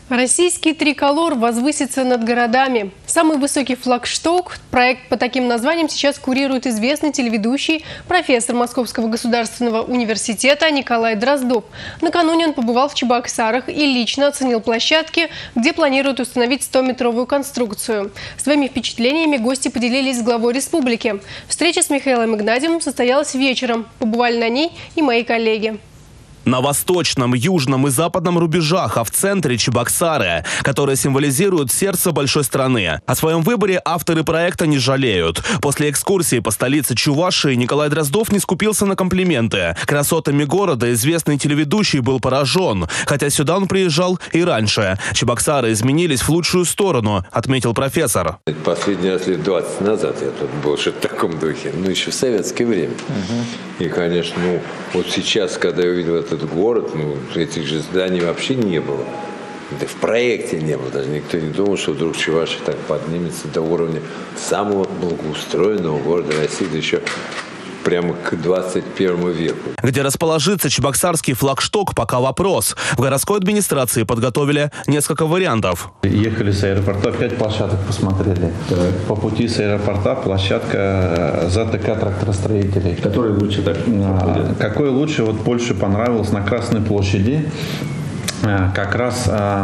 Российский триколор возвысится над городами. Самый высокий флагшток, проект по таким названиям сейчас курирует известный телеведущий, профессор Московского государственного университета Николай Дроздов. Накануне он побывал в Чебоксарах и лично оценил площадки, где планируют установить 100-метровую конструкцию. Своими впечатлениями гости поделились с главой республики. Встреча с Михаилом Игнатьевым состоялась вечером. Побывали на ней и мои коллеги. На восточном, южном и западном рубежах, а в центре Чебоксары, которые символизируют сердце большой страны. О своем выборе авторы проекта не жалеют. После экскурсии по столице Чувашии Николай Дроздов не скупился на комплименты. Красотами города известный телеведущий был поражен, хотя сюда он приезжал и раньше. Чебоксары изменились в лучшую сторону, отметил профессор. Последний раз лет 20 назад я тут был, что-то в таком духе, еще в советское время. И, конечно, вот сейчас, когда я увидел этот город, этих же зданий вообще не было. Да в проекте не было. Даже никто не думал, что вдруг Чувашия так поднимется до уровня самого благоустроенного города России, да еще прямо к 21 веку. Где расположится чебоксарский флагшток, пока вопрос. В городской администрации подготовили несколько вариантов. Ехали с аэропорта, 5 площадок посмотрели. Так. По пути с аэропорта площадка ЗТК тракторостроителей. Который лучше так? Какой лучше? Вот больше понравилось на Красной площади. Как раз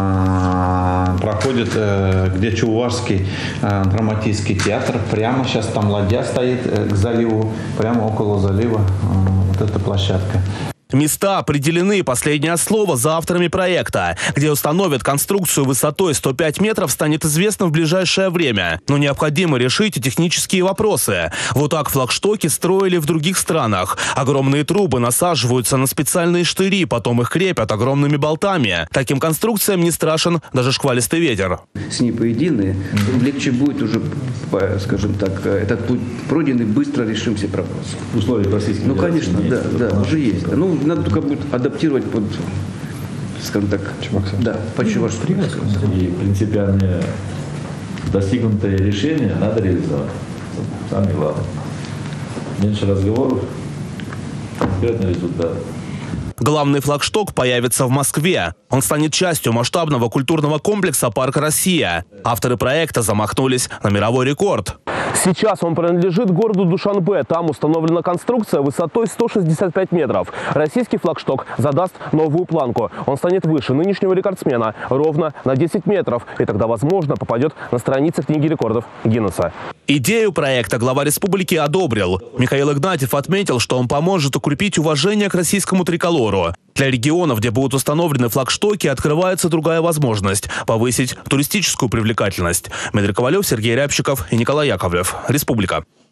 проходит, где Чувашский драматический театр. Прямо сейчас там ладья стоит к заливу, прямо около залива вот эта площадка. Места определены, последнее слово за авторами проекта. Где установят конструкцию высотой 105 метров, станет известно в ближайшее время. Но необходимо решить и технические вопросы. Вот так флагштоки строили в других странах. Огромные трубы насаживаются на специальные штыри, потом их крепят огромными болтами. Таким конструкциям не страшен даже шквалистый ветер. С ней поедины, легче будет уже, скажем так, этот путь пройденный, быстро решим все вопросы. Условия российских. Конечно, да, уже есть. Надо только будет адаптировать под, скажем так, да, под Чувашию. И принципиальное достигнутое решение надо реализовать. Самое главное. Меньше разговоров, конкретный результат. Главный флагшток появится в Москве. Он станет частью масштабного культурного комплекса «Парк Россия». Авторы проекта замахнулись на мировой рекорд. Сейчас он принадлежит городу Душанбе. Там установлена конструкция высотой 165 метров. Российский флагшток задаст новую планку. Он станет выше нынешнего рекордсмена ровно на 10 метров. И тогда, возможно, попадет на страницы книги рекордов Гиннесса. Идею проекта глава республики одобрил. Михаил Игнатьев отметил, что он поможет укрепить уважение к российскому триколору. Для регионов, где будут установлены флагштоки, открывается другая возможность – повысить туристическую привлекательность. Дмитрий Ковалев, Сергей Рябчиков и Николай Яковлев. Республика.